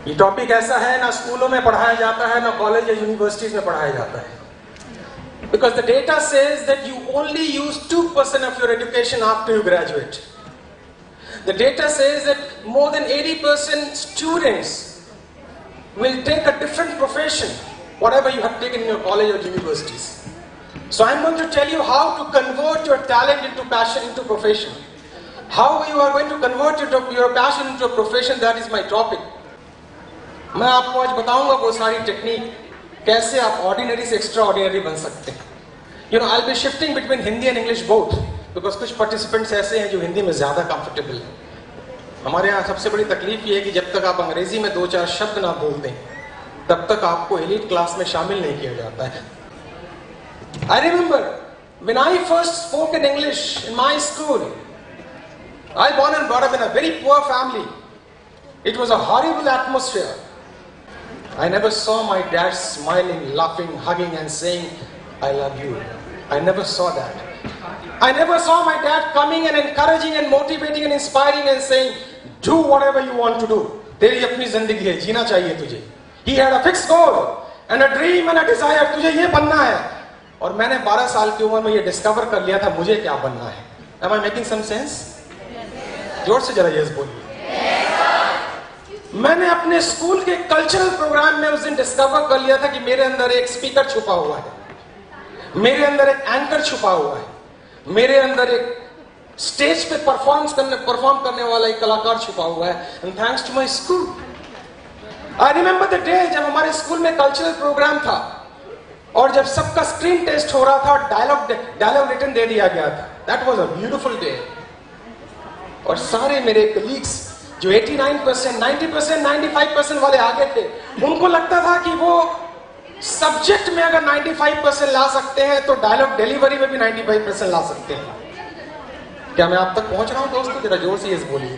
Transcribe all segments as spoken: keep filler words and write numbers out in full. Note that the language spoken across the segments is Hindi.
ये टॉपिक ऐसा है ना स्कूलों में पढ़ाया जाता है ना कॉलेज या यूनिवर्सिटीज में पढ़ाया जाता है. Because the data says that you only use two percent of your education after you graduate. The data says that more than eighty percent students will take a different profession, whatever you have taken in your college or universities. So I'm going to tell you how to convert your talent into passion into profession. How you are going to convert your, your passion into a profession, that is my topic. मैं आपको आज बताऊंगा वो सारी टेक्निक कैसे आप ऑर्डिनरी से एक्स्ट्रा ऑर्डिनरी बन सकते हैं. You know I will be shifting between Hindi and English both, because कुछ पार्टिसिपेंट्स ऐसे हैं जो हिंदी में ज्यादा कंफर्टेबल हैं. हमारे यहाँ सबसे बड़ी तकलीफ ये है कि जब तक आप अंग्रेजी में दो चार शब्द ना बोलते हैं तब तक आपको एलीट क्लास में शामिल नहीं किया जाता है. I remember when I first spoke in English in my school, I born and brought up in a very poor family. It was a horrible atmosphere. I never saw my dad smiling, laughing, hugging and saying, I love you. I never saw that. I never saw my dad coming and encouraging and motivating and inspiring and saying, do whatever you want to do. तेरी अपनी जिंदगी है, जीना चाहिए तुझे. He had a fixed goal and a dream and a desire. तुझे ये बनना है. और मैंने बारह साल की उम्र में ये डिस्कवर कर लिया था मुझे क्या बनना है. Am I making some sense? जोर से जरा यस बोलिए. मैंने अपने स्कूल के कल्चरल प्रोग्राम में उस दिन डिस्कवर कर लिया था कि मेरे अंदर एक स्पीकर छुपा हुआ है, मेरे अंदर एक एंकर छुपा हुआ है, मेरे अंदर एक स्टेज पे परफॉर्म करने परफॉर्म करने वाला एक कलाकार छुपा हुआ है. And thanks to my school. I remember the day जब हमारे स्कूल में कल्चरल प्रोग्राम था और जब सबका स्क्रीन टेस्ट हो रहा था, डायलॉग डायलॉग रिटन दे दिया गया था. That was a beautiful day. और सारे मेरे कलीग्स जो नवासी परसेंट, नब्बे परसेंट, पचानवे परसेंट वाले आगे थे, उनको लगता था कि वो सब्जेक्ट में अगर पचानवे परसेंट ला सकते हैं तो डायलॉग डिलीवरी में भी पचानवे परसेंट ला सकते हैं. क्या मैं आप तक पहुंच रहा हूं दोस्तों? जरा जोर से यस बोलिए.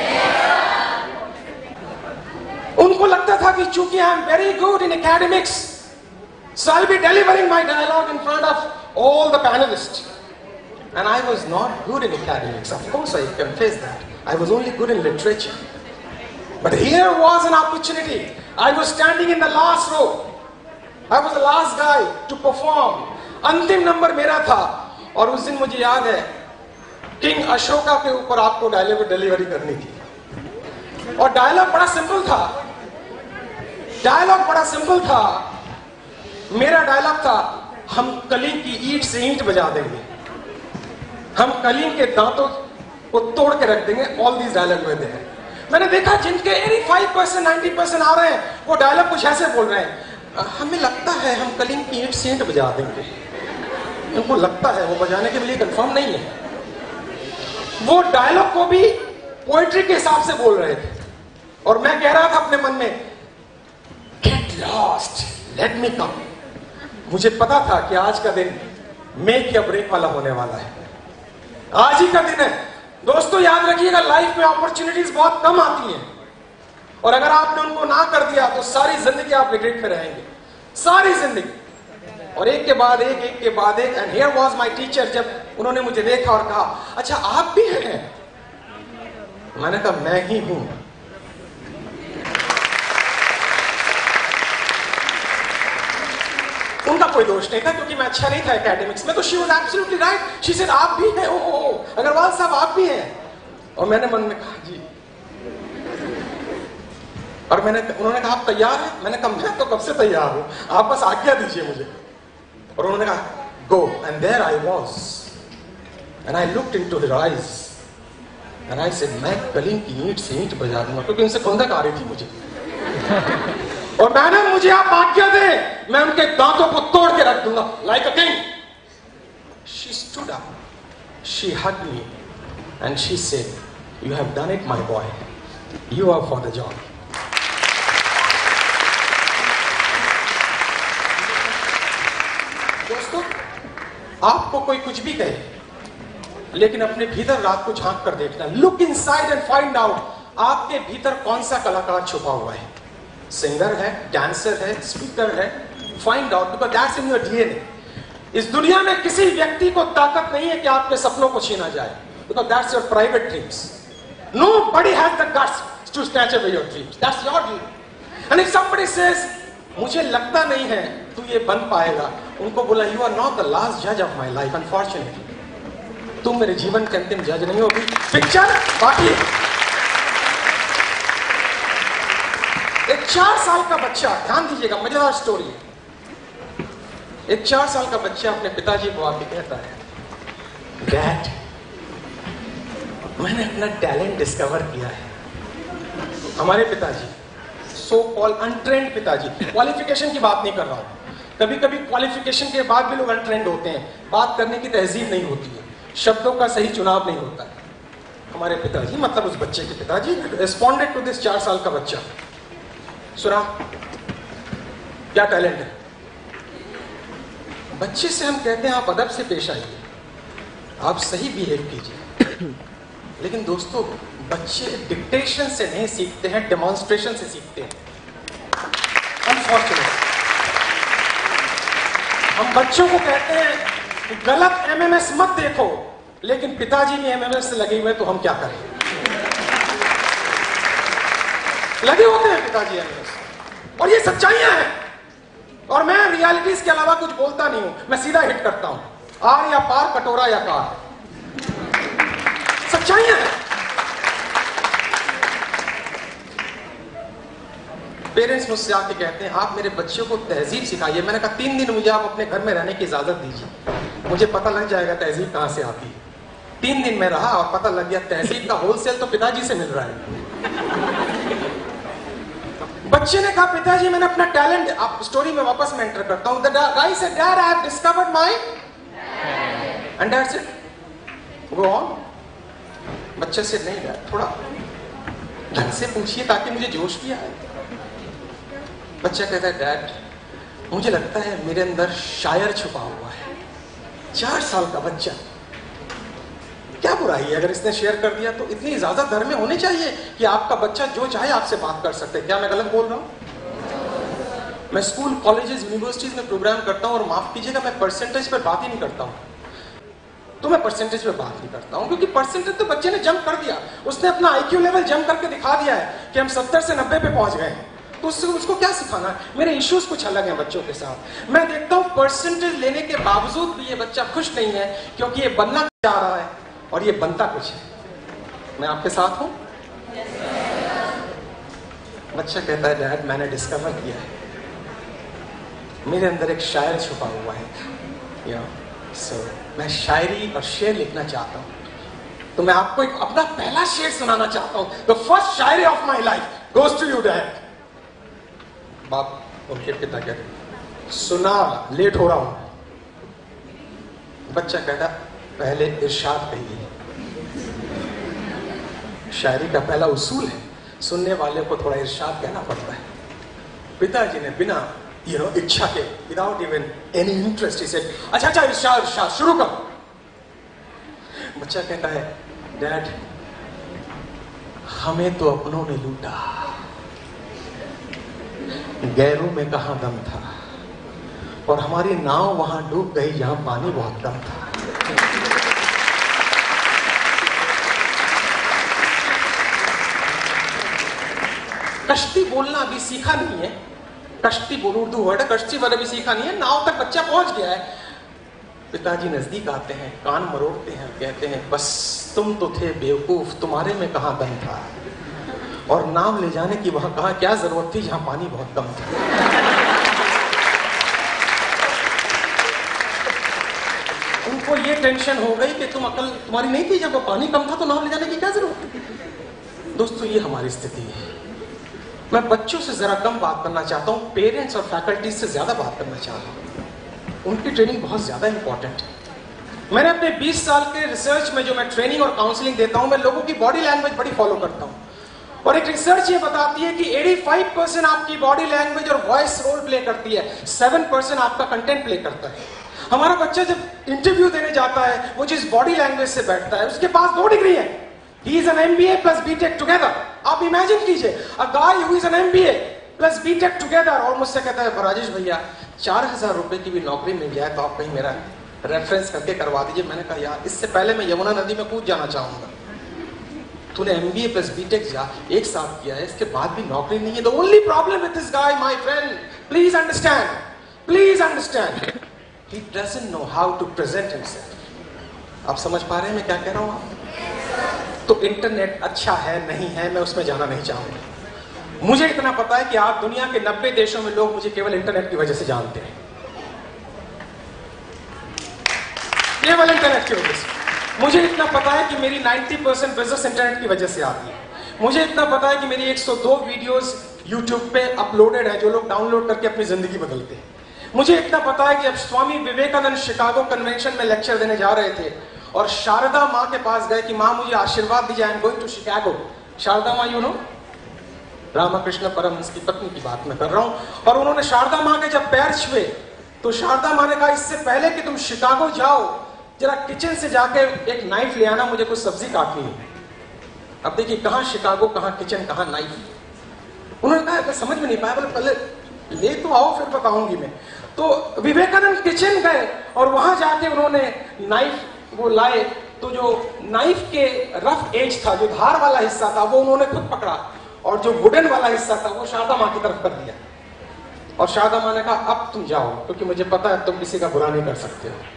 उनको लगता था कि चूंकि I am very good in academics, so I'll be delivering my dialogue in front of all the panelists. And I was not good in academics. Of course, I confess that. I was only good in literature. But here was an opportunity. I was standing in the last row. I was the last guy to perform. अंतिम नंबर मेरा था. और उस दिन मुझे याद है किंग अशोका के ऊपर आपको डायलॉग डिलीवरी करनी थी. और डायलॉग बड़ा सिंपल था. डायलॉग बड़ा सिंपल था. मेरा डायलॉग था, हम कलीम की ईंट से ईंट बजा देंगे, हम कलीम के दांतों को तोड़ के रख देंगे. ऑल दीज डायलॉग में दें. मैंने देखा जिनके पचासी परसेंट, नब्बे परसेंट आ रहे हैं वो डायलॉग कुछ ऐसे बोल रहे हैं, हमें लगता है हम कलीम की ईंट से ईंट बजा देंगे. उनको लगता है, वो बजाने के लिए कंफर्म नहीं है. वो डायलॉग को भी पोएट्री के हिसाब से बोल रहे थे. और मैं कह रहा था अपने मन में, get lost, let me come. मुझे पता था कि आज का दिन मेक या ब्रेक वाला होने वाला है. आज ही का दिन है. दोस्तों याद रखिएगा, लाइफ में अपॉर्चुनिटीज बहुत कम आती हैं और अगर आपने उनको ना कर दिया तो सारी जिंदगी आप रिग्रेट में रहेंगे, सारी जिंदगी. और एक के बाद एक, एक के बाद एक. And here was my teacher. जब उन्होंने मुझे देखा और कहा, अच्छा आप भी हैं? मैंने कहा मैं ही हूं. उनका कोई दोष नहीं था क्योंकि मैं अच्छा नहीं था एकेडमिक्स में. तो she was absolutely right. She said आप भी हैं. ओ ओ अग्रवाल साहब आप भी हैं. और मैंने मन में कहा जी. और मैंने उन्होंने कहा आप तैयार हैं? मैंने कहा मैं तो कब से तैयार हूं, आप बस आज्ञा दीजिए मुझे. और उन्होंने कहा go. And there I was and I looked into her eyes and I said मैं कलीम की ईंट से ईंट बजा दूंगा, क्योंकि उनसे खुंदक आ रही थी मुझे. और मैंने मुझे आप आज्ञा दे, मैं उनके दांतों को तोड़ के रख दूंगा like a king. She stood up, she hugged me and she said, you have done it my boy, you are for the job. दोस्तों आपको कोई कुछ भी कहे, लेकिन अपने भीतर रात को झांक कर देखना. Look inside and find out आपके भीतर कौन सा कलाकार छुपा हुआ है. सिंगर है, डांसर है, स्पीकर है. Find out, because that's in your DNA. इस दुनिया में किसी व्यक्ति को ताकत नहीं है कि आपके सपनों को छीना जाए, because that's your private dreams. Nobody has the guts to snatch away your dreams. That's your dream. And if somebody says, मुझे लगता नहीं है तू ये बन पाएगा, उनको बोला, you are not the last judge of my life, unfortunately. तुम मेरे जीवन के अंतिम जज नहीं हो, पिक्चर बाकी। एक चार साल का बच्चा, ध्यान दीजिएगा, मजेदार स्टोरी है। एक चार साल का बच्चा अपने पिताजी को आके कहता है, डैड, मैंने अपना टैलेंट डिस्कवर किया है। हमारे पिताजी, सो कॉल अनट्रेंड पिताजी, क्वालिफिकेशन की बात नहीं कर रहा हूं, कभी कभी क्वालिफिकेशन के बाद भी लोग अनट्रेंड होते हैं, बात करने की तहजीब नहीं होती है, शब्दों का सही चुनाव नहीं होता है। हमारे पिताजी, मतलब उस बच्चे के पिताजी, रिस्पॉन्डेड टू दिस चार साल का बच्चा, सुना क्या टैलेंट है। बच्चे से हम कहते हैं आप अदब से पेश आइए, आप सही बिहेव कीजिए, लेकिन दोस्तों बच्चे डिक्टेशन से नहीं सीखते हैं, डेमोन्स्ट्रेशन से सीखते हैं। अनफॉर्चुनेट, हम बच्चों को कहते हैं गलत एमएमएस मत देखो, लेकिन पिताजी भी एमएमएस से लगे हुए, तो हम क्या करें। लगे होते हैं पिताजी एमएमएस, और ये सच्चाइयां हैं, और मैं रियलिटीज के अलावा कुछ बोलता नहीं हूं, मैं सीधा हिट करता हूं, आर या पार, कटोरा या कार, सच्चाइयां हैं। पेरेंट्स मुझसे आके कहते हैं आप मेरे बच्चों को तहजीब सिखाइए। मैंने कहा तीन दिन मुझे आप अपने घर में रहने की इजाजत दीजिए, मुझे पता लग जाएगा तहजीब कहां से आती है। तीन दिन में रहा और पता लग गया तहजीब का होलसेल तो पिताजी से मिल रहा है। बच्चे ने कहा पिताजी मैंने अपना टैलेंट, आप स्टोरी में वापस मैं एंटर करता हूं, the guy said dad I have discovered my and dad said go on. बच्चे से नहीं डैड, थोड़ा ढंग से पूछिए ताकि मुझे जोश भी आए। बच्चा कहता है डैड मुझे लगता है मेरे अंदर शायर छुपा हुआ है। चार साल का बच्चा, क्या बुराई है अगर इसने शेयर कर दिया, तो इतनी इजाजत घर में होनी चाहिए कि आपका बच्चा जो चाहे आपसे बात कर सकते हैं। क्या मैं गलत बोल रहा हूं? मैं स्कूल, कॉलेजेस, यूनिवर्सिटीज में प्रोग्राम करता हूं, और माफ कीजिएगा मैं परसेंटेज पर बात ही नहीं करता हूं। तो मैं परसेंटेज पे बात नहीं करता हूं, क्योंकि परसेंटेज तो बच्चे ने जंप कर दिया, उसने अपना आईक्यू लेवल जंप करके दिखा दिया है कि हम सत्तर से नब्बे पे पहुंच गए हैं, तो उससे उसको क्या सिखाना है। मेरे इश्यूज कुछ अलग हैं बच्चों के साथ। मैं देखता हूं परसेंटेज लेने के बावजूद भी ये बच्चा खुश नहीं है, क्योंकि ये बनना चाह रहा है और ये बनता कुछ है। मैं आपके साथ हूं। बच्चा कहता है डैड मैंने डिस्कवर किया है मेरे अंदर एक शायर छुपा हुआ है, या सो मैं शायरी और शेर लिखना चाहता हूं। तो मैं आपको एक अपना पहला शेर सुनाना चाहता हूं। द फर्स्ट शायरी of my life goes to you dad. बाप उनके पिता कहते सुना, लेट हो रहा हूं। बच्चा कहता पहले इरशाद कहिए। शायरी का पहला उसूल है सुनने वाले को थोड़ा इरशाद कहना पड़ता है। पिताजी ने बिना यू नो इच्छा के, without even any interest, he said अच्छा अच्छा इरशाद इरशाद शुरू करो। बच्चा कहता है डैड हमें तो अपनों ने लूटा, गैरों में कहां दम था, और हमारी नाव वहां डूब गई जहां पानी बहुत कम था। कश्ती बोलना अभी सीखा नहीं है, कश्ती बोल उर्दू वर्ड है, कश्ती वाला भी सीखा नहीं है, नाव तक बच्चा पहुंच गया है। पिताजी नजदीक आते हैं, कान मरोड़ते हैं, कहते हैं बस तुम तो थे बेवकूफ, तुम्हारे में कहां दम था, और नाव ले जाने की वहां कहां क्या जरूरत थी जहां पानी बहुत कम था। उनको ये टेंशन हो गई कि तुम अकल तुम्हारी नहीं थी, जब वो पानी कम था तो नाव ले जाने की क्या जरूरत थी। दोस्तों ये हमारी स्थिति है। मैं बच्चों से जरा कम बात करना चाहता हूँ, पेरेंट्स और फैकल्टीज से ज्यादा बात करना चाहता हूँ। उनकी ट्रेनिंग बहुत ज्यादा इंपॉर्टेंट है। मैंने अपने बीस साल के रिसर्च में जो मैं ट्रेनिंग और काउंसलिंग देता हूँ, मैं लोगों की बॉडी लैंग्वेज बड़ी फॉलो करता हूँ, और एक रिसर्च ये बताती है कि पचासी परसेंट आपकी बॉडी लैंग्वेज और वॉइस रोल प्ले करती है, सात परसेंट आपका कंटेंट प्ले करता है। हमारा बच्चा जब इंटरव्यू देने जाता है वो जिस बॉडी लैंग्वेज से बैठता है, उसके पास दो डिग्री है, he is an M B A plus B Tech together। आप इमेजिन कीजिए, a guy who is an M B A plus B Tech together, और मुझसे कहता है राजेश भैया चार हजार रुपए की भी नौकरी मिल जाए तो आप कहीं मेरा रेफरेंस करके करवा दीजिए। मैंने कहा यार इससे पहले मैं यमुना नदी में कूद जाना चाहूंगा। तूने एमबीए प्लस बीटेक जा एक साथ किया है, इसके बाद भी नौकरी नहीं है। The only problem with this guy my friend, please understand, please understand, he doesn't know how to present himself. आप समझ पा रहे हैं मैं क्या कह रहा हूं? तो इंटरनेट अच्छा है नहीं है मैं उसमें जाना नहीं चाहूंगा। मुझे इतना पता है कि आज दुनिया के नब्बे देशों में लोग मुझे केवल इंटरनेट की वजह से जानते हैं, केवल इंटरनेट की वजह से। मुझे इतना पता है कि मेरी नब्बे परसेंट बिजनेस इंटरनेट की वजह से आती है। मुझे इतना पता है कि मेरी एक सौ दो वीडियोस यूट्यूब पे अपलोडेड है जो लोग डाउनलोड करके अपनी जिंदगी बदलते हैं। मुझे इतना पता है कि जब स्वामी विवेकानंद शिकागो कन्वेंशन में लेक्चर देने जा रहे थे और शारदा माँ के पास गए कि माँ मुझे आशीर्वाद दीजिए, I am going to Chicago. Sharada माँ यू नो रामकृष्ण परमहंस की पत्नी की बात मैं कर रहा हूं। और उन्होंने शारदा माँ के जब पैर छुए तो शारदा माँ ने कहा इससे पहले कि तुम शिकागो जाओ जरा किचन से जाके एक नाइफ ले आना, मुझे कुछ सब्जी काटनी है। अब देखिए कहां शिकागो, कहां किचन, कहां नाइफ। उन्होंने कहा समझ में नहीं पाया, बोले पहले ले तो आओ फिर बताऊंगी मैं। तो विवेकानंद किचन गए और वहां जाके उन्होंने नाइफ वो लाए, तो जो नाइफ के रफ एज था, जो धार वाला हिस्सा था, वो उन्होंने खुद पकड़ा और जो वुडन वाला हिस्सा था वो शारदा माँ की तरफ कर दिया। और शारदा माँ ने कहा अब तुम जाओ, क्योंकि मुझे पता है तुम किसी का बुरा नहीं कर सकते हो।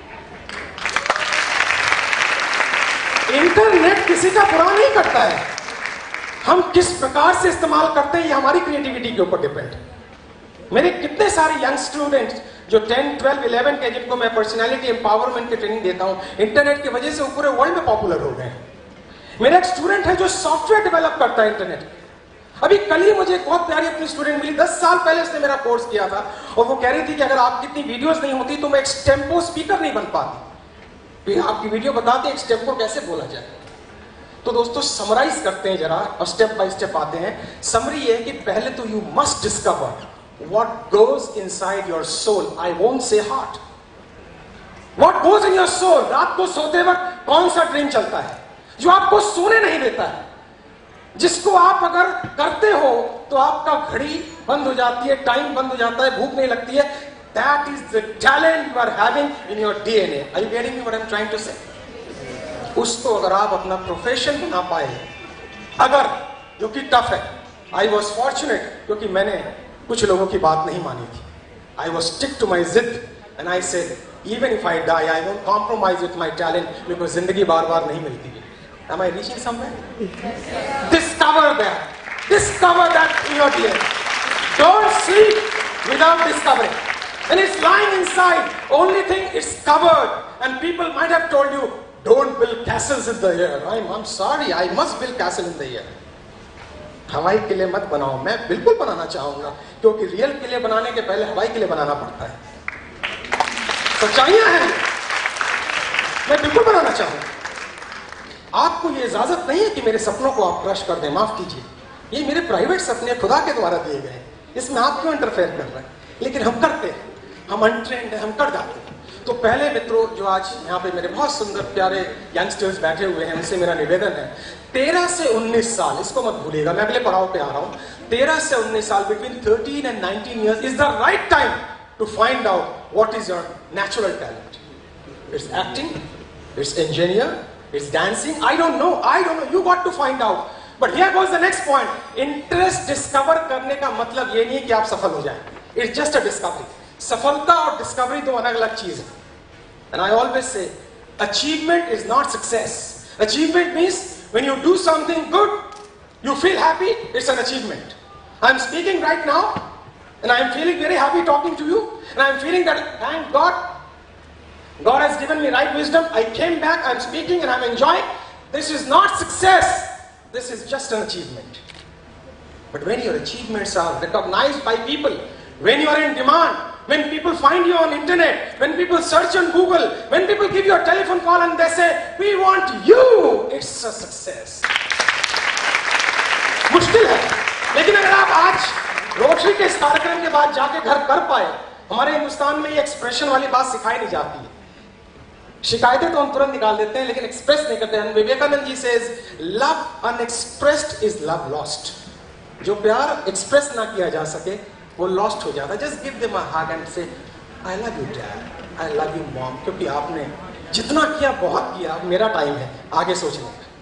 इंटरनेट किसी का बुरा नहीं करता है, हम किस प्रकार से इस्तेमाल करते हैं ये हमारी क्रिएटिविटी के ऊपर डिपेंड है। मेरे कितने सारे यंग स्टूडेंट्स जो टेन, ट्वेल्व, इलेवन के, जिनको मैं पर्सनालिटी एम्पावरमेंट की ट्रेनिंग देता हूं, इंटरनेट की वजह से वो पूरे वर्ल्ड में पॉपुलर हो गए। मेरा एक स्टूडेंट है जो सॉफ्टवेयर डेवलप करता है इंटरनेट। अभी कल ही मुझे एक बहुत प्यारी अपनी स्टूडेंट मिली, दस साल पहले उसने मेरा कोर्स किया था और वो कह रही थी कि अगर आपकी इतनी वीडियोस नहीं होती तो मैं एक स्टेम्पो स्पीकर नहीं बन पाती। आपकी वीडियो बताते एक स्टेप को कैसे बोला जाए। तो दोस्तों समराइज करते हैं जरा और स्टेप बाय स्टेप आते हैं। समरी है कि पहले तो you must discover what goes inside your soul, I won't say heart, what goes in your soul. रात को सोते वक्त कौन सा ड्रीम चलता है जो आपको सोने नहीं देता है, जिसको आप अगर करते हो तो आपका घड़ी बंद हो जाती है, टाइम बंद हो जाता है, भूख नहीं लगती है। That is the talent you are having in your D N A. Are you getting me what I'm trying to say? उसको अगर आप अपना प्रोफेशन बना पाए, अगर, जो कि टफ है। I was fortunate क्योंकि मैंने कुछ लोगों की बात नहीं मानी थी। I was stick to my zid and I said even if I die I won't compromise with my talent because जिंदगी बार बार नहीं मिलती है। Am I reaching somewhere? Discover that. Discover that in your D N A. Don't sleep without discovering. And it's lying inside. Only thing it's covered. And people might have told you, don't build castles in the air. I'm, I'm sorry, I must build castle in the air. हवाई किले मत बनाओ। मैं बिल्कुल बनाना चाहूंगा क्योंकि रियल किले बनाने के पहले हवाई किले बनाना पड़ता है। सच्चाइयां हैं, मैं बिल्कुल बनाना चाहूंगा। आपको ये इजाजत नहीं है कि मेरे सपनों को आप क्रश कर दें, माफ कीजिए। ये मेरे प्राइवेट सपने खुदा के द्वारा दिए गए, इसमें आप क्यों इंटरफेयर कर रहे हैं? लेकिन हम करते हैं, हम अनट्रेंड हैं, हम कर जाते हैं। तो पहले मित्रों जो आज यहाँ पे मेरे बहुत सुंदर प्यारे यंगस्टर्स बैठे हुए हैं, उनसे मेरा निवेदन है, तेरह से उन्नीस साल, इसको मत भूलिएगा, मैं अगले पड़ाव पे आ रहा हूँ। तेरह से उन्नीस साल, between thirteen and nineteen years is the right time to find out what is your natural talent. It's acting, it's engineer, it's dancing, I don't know, I don't know, you got to find out. But here goes the next point. Interest discover करने का मतलब ये नहीं कि आप सफल हो जाए, इट्स जस्ट अ डिस्कवरी। सफलता और डिस्कवरी दो अलग अलग चीज है। And I always say, achievement is not success. Achievement means when you do something good, you feel happy, it's an achievement. I'm speaking right now, and I'm feeling very happy talking to you, and I'm feeling that, thank God, God has given me right wisdom. I came back, I'm speaking, and I'm enjoying. This is not success. This is just an achievement. But when your achievements are recognized by people, when you are in demand, when people find you on internet, when people search on Google, when people give you a telephone call and they say, we want you, it's a success. मुश्किल है, लेकिन अगर आप आज रोटरी के इस कार्यक्रम के बाद जाके घर कर पाए, हमारे हिंदुस्तान में ये एक्सप्रेशन वाली बात सिखाई नहीं जाती है। शिकायतें तो हम तुरंत निकाल देते हैं लेकिन एक्सप्रेस नहीं करते हैं। Vivekananda ji says, love unexpressed is love lost. जो प्यार एक्सप्रेस ना किया जा सके वो लॉस्ट हो जाता है। Just give them a hug and say I love you dad, I love you mom, क्योंकि आपने जितना किया बहुत किया, अब मेरा टाइम है आगे सोचने का।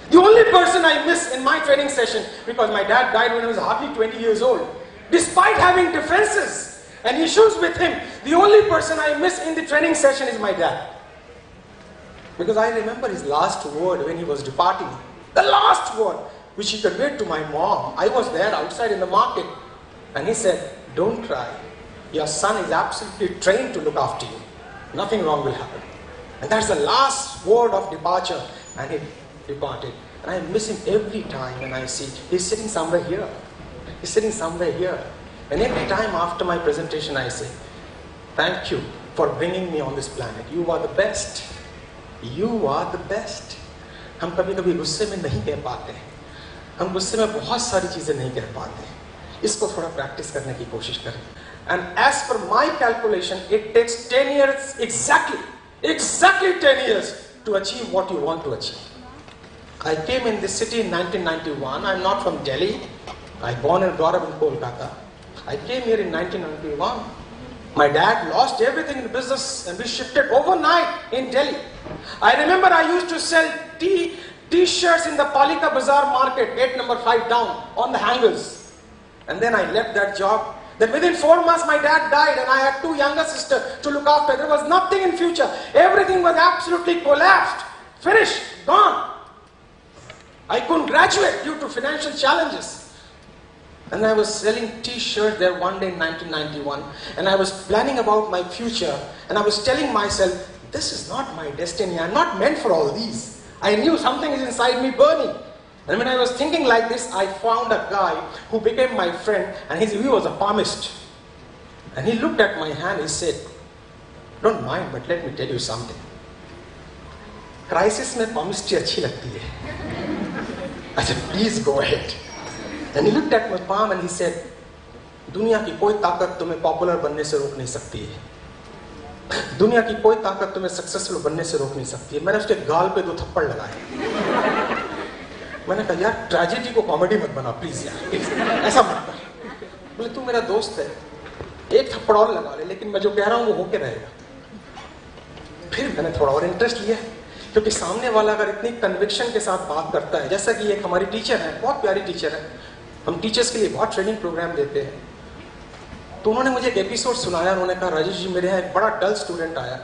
The only person I miss in my training session, because my dad died when I was hardly twenty years old, despite having differences and issues with him, the only person I miss in the training session is my dad. Because I remember his last word when he was departing. The last word which he conveyed to my mom. I was there outside in the market. And he said, don't cry. Your son is absolutely trained to look after you. Nothing wrong will happen. And that's the last word of departure. And he departed. And I miss him every time when I see. He's sitting somewhere here. He's sitting somewhere here. And every time after my presentation I say, thank you for bringing me on this planet. You are the best. You are the best. हम कभी कभी गुस्से में नहीं कह पाते हैं. हम गुस्से में बहुत सारी चीजें नहीं कह पाते हैं. इसको थोड़ा प्रैक्टिस करने की कोशिश करें. And as per my calculation, it takes ten years exactly, exactly ten years to achieve what you want to achieve. I came in this city in nineteen ninety-one. I'm not from Delhi. I born and brought up in Kolkata. I came here in nineteen ninety-one. My dad lost everything in business and we shifted overnight in Delhi. I remember I used to sell tea, t-shirts in the Palika Bazaar market, gate number five down, on the hangers. And then I left that job. Then within four months my dad died and I had two younger sisters to look after. There was nothing in future. Everything was absolutely collapsed. Finished. Gone. I couldn't graduate due to financial challenges. And I was selling t-shirts there one day in nineteen ninety-one. And I was planning about my future. And I was telling myself, this is not my destiny. I'm not meant for all these. I knew something is inside me burning. And when I was thinking like this, I found a guy who became my friend. And he was a palmist. And he looked at my hand. He said, don't mind, but let me tell you something. Crisis में palmistry अच्छी लगती है. I said, please go ahead. And he looked at my palm and he said, दुनिया की कोई ताकत तुम्हें पॉपुलर बनने से रोक नहीं सकती है. दुनिया की कोई ताकत तुम्हें सक्सेसफुल बनने से रोक नहीं सकती है. मैंने उसके गाल पे दो थप्पड़ लगाए. मैंने कहा यार ट्रेजेडी को कॉमेडी मत बना प्लीज यार, प्लीज ऐसा मत कर. बोले तू मेरा दोस्त है, एक थप्पड़ और लगा ले, लेकिन मैं जो कह रहा हूँ वो होके रहेगा. फिर मैंने थोड़ा और इंटरेस्ट लिया, क्योंकि सामने वाला अगर इतनी कन्विक्शन के साथ बात करता है, जैसा कि एक हमारी टीचर है, बहुत प्यारी टीचर है, हम टीचर्स के लिए बहुत ट्रेनिंग प्रोग्राम देते हैं. तो उन्होंने मुझे एक एपिसोड सुनाया. उन्होंने कहा राजेश जी मेरे यहाँ एक बड़ा डल स्टूडेंट आया,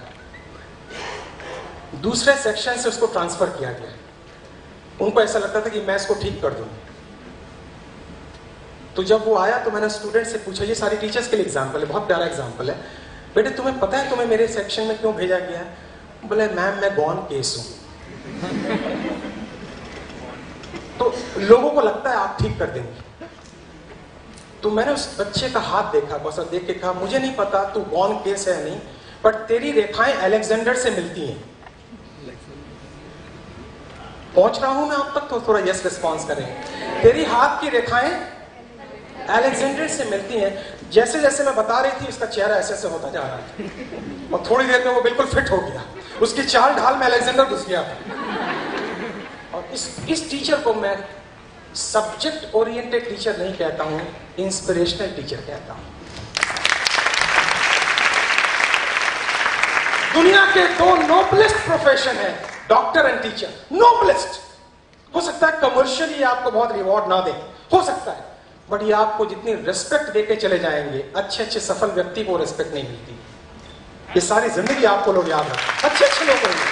दूसरे सेक्शन से उसको ट्रांसफर किया गया. उनको ऐसा लगता था कि मैं इसको ठीक कर दूं. तो जब वो आया तो मैंने स्टूडेंट से पूछा, ये सारी टीचर्स के लिए एग्जाम्पल है, बहुत प्यारा एग्जाम्पल है, बेटे तुम्हें पता है तुम्हें मेरे सेक्शन में क्यों भेजा गया है? बोले मैम मैं गॉन केस हूं. तो लोगों को लगता है आप ठीक कर देंगे. तो मैंने उस बच्चे का हाथ देखा, बस देख के कहा मुझे नहीं पता तू गॉन केस है नहीं, बट तेरी रेखाएं अलेक्जेंडर से मिलती हैं. पहुंच रहा हूं मैं आप तक, तो थोड़ा यस रिस्पॉन्स करें. तेरी हाथ की रेखाएं अलेक्जेंडर से मिलती हैं. जैसे जैसे मैं बता रही थी उसका चेहरा ऐसे ऐसे होता जा रहा है और थोड़ी देर में वो बिल्कुल फिट हो गया. उसकी चाल ढाल में अलेक्जेंडर घुस गया. और इस इस टीचर को मैं सब्जेक्ट ओरिएंटेड टीचर नहीं कहता हूं, इंस्पिरेशनल टीचर कहता हूं. दुनिया के दो नोबलेस्ट प्रोफेशन है, डॉक्टर एंड टीचर. नोबलेस्ट. हो सकता है कमर्शियली आपको बहुत रिवॉर्ड ना दे, हो सकता है, बट ये आपको जितनी रिस्पेक्ट देके चले जाएंगे, अच्छे अच्छे सफल व्यक्ति को रिस्पेक्ट नहीं मिलती. ये सारी जिंदगी आपको लोग याद रखें, अच्छे अच्छे लोग होंगे.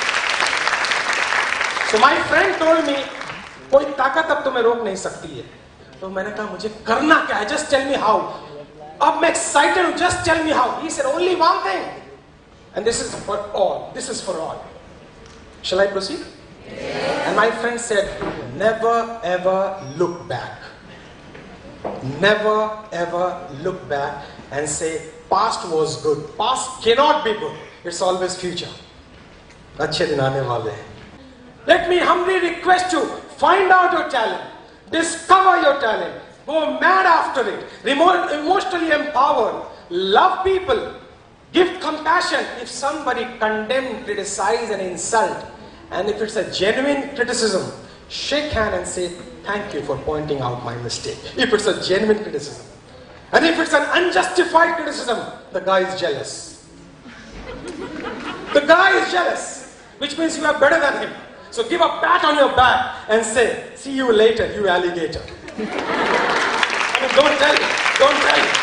So my friend told me, कोई ताकत अब तुम्हें रोक नहीं सकती है. तो मैंने कहा मुझे करना क्या है, जस्ट टेल मी हाउ. अब मैं एक्साइटेड हूं, just tell me how. He said only one thing, and this is for all, this is for all. Shall I proceed? Yes. And my friend said, never ever look back. Never ever look back and say, past was good. Past cannot be good. It's always future. अच्छे दिन आने वाले हैं. Let me humbly request you, find out your talent. Discover your talent. Go mad after it. Remo- emotionally empowered. Love people. Give compassion. If somebody condemn, criticize and insult, and if it's a genuine criticism, shake hand and say, thank you for pointing out my mistake. If it's a genuine criticism. And if it's an unjustified criticism, the guy is jealous. The guy is jealous, which means you are better than him. So give a pat on your back and say, see you later, you alligator. I mean, don't tell it. Don't tell it.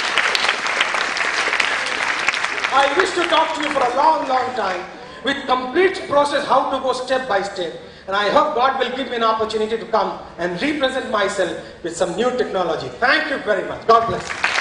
I wish to talk to you for a long, long time with complete process how to go step by step. And I hope God will give me an opportunity to come and represent myself with some new technology. Thank you very much. God bless you.